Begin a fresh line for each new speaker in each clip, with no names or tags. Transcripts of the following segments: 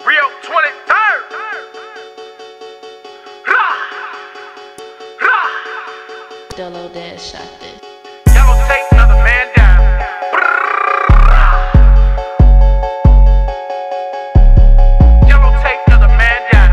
Rio 23rd.
Dolo Dad shot this.
Yellow tape, another man down. Yellow tape, another man down.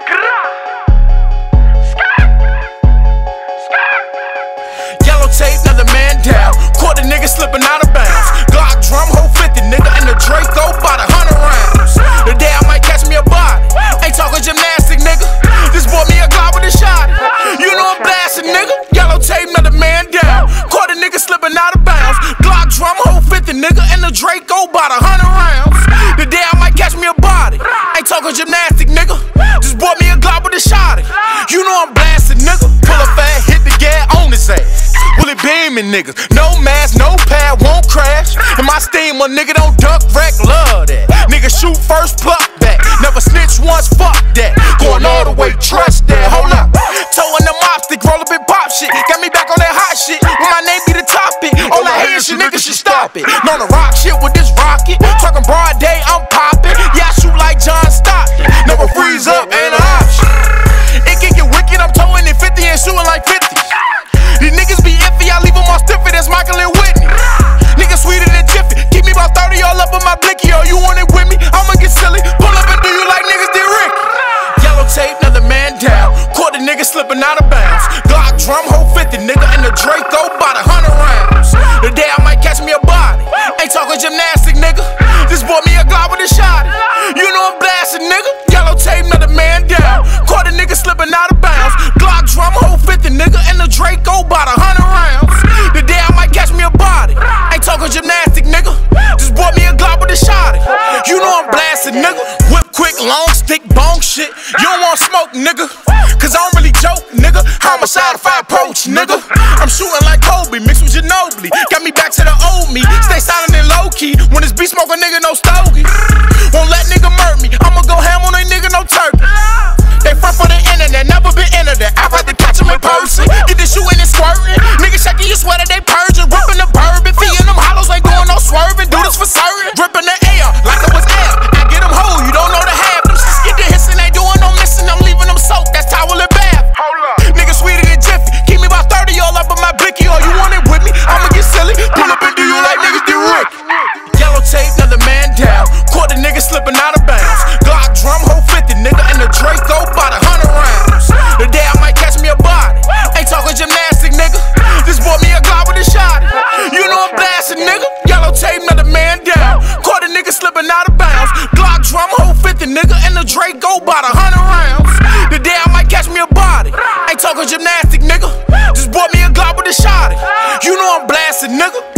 Yellow tape, another man down. Caught a nigga slipping out of bounds. Glock drum, whole 50, nigga, and the Draco bout 100 rounds. The day I might catch me a body. Ain't talking gymnastic, nigga. Just bought me a Glock with a shot. You know I'm blasting, nigga. Yellow tape, another man down. Caught a nigga slipping out of bounds. Glock drum, whole 50, nigga, and the Draco bout 100 rounds. The day I might catch me a body. Ain't talking gymnastic, nigga. Just bought me a Glock with a shot. You know I'm blasting, nigga. Pull a fat, hit the gas on his ass. Bullet beaming, niggas. No mask, no pad, won't crash. And my steamer, nigga, don't duck, wreck, love that. Nigga shoot first, pluck back. Never snitch once, fuck that. Going all the way, trust that. Hold up. Towing the mop stick, roll up and pop shit. Got me back on that hot shit. When my name be the topic. All I hear is shit, niggas should stop it. Known to rock shit with this rocket. Talking broad day, I'm popping. Yeah, I shoot like John Stockton. Never freeze up, ain't an option. It can get wicked, I'm towing in 50 and shooting like 50. These niggas be iffy, I leave them all stiffy, that's Michael and Whitney. Niggas sweeter than Jiffy, keep me about 30 all up on my blicky. Oh, you want it with me? I'ma get silly, pull up and do you like niggas did Ricky. Yellow tape, another man down. Caught a nigga slipping out of bounds. Glock drum, whole 50, nigga, and the Draco bout 100 rounds. The day I might catch me a body. Ain't talking gymnastic, nigga. Just bought me a Glock with a shot. You know I'm blasting, nigga. Yellow tape, another man down. Caught a nigga slipping out of bounds. Glock drum, whole 50, nigga, and the Draco bout 100 rounds. The day I might catch me a body. Ain't talking gymnastic, nigga. Just bought me a Glock with a shot. You know I'm blasting, nigga. Whip quick, long stick, bone shit. You don't want smoke, nigga. Cause I don't really joke, nigga. Homicide if I approach, nigga. I'm shooting like Kobe, mixed with Ginobili. Got me back to the old me. Stay silent and low key. When it's beat smoke a nigga, no stogie. Won't let nigga murk me. I'ma go ham on a nigga, no turkey. They front for the internet, never been internet. I'd rather catch them in person. Get the shooting and squirting. Niggas shaking your sweater, they purging. Ripping the bourbon, feeding them hollows, ain't doing no swerving. Do this for certain. Dripping the air like it was air. I get them whole, you don't know the half. Them shits get the hissing, ain't doing no missing. I'm leaving them soaked, that's towel and bath.
Hold up.
Niggas sweeter than Jiffy. Keep me about 30 all up on my blicky. Oh, you want it with me? I'ma get silly. Pull up and do you like niggas did Ricky. Yellow tape, another man down. Caught a nigga slipping out of bounds. Glock drum, whole 50, nigga, and the Draco bout 100 rounds. The day I might catch me a body. Ain't talking gymnastic, nigga. Just bought me a Glock with a shot. You know I'm blasting, nigga. Yellow tape, another man down. Caught a nigga slipping out of bounds. Glock drum, whole 50, nigga, and the Draco bout 100 rounds. The day I might catch me a body. Ain't talking gymnastic, nigga. Just bought me a Glock with a shot. You know I'm blasting, nigga.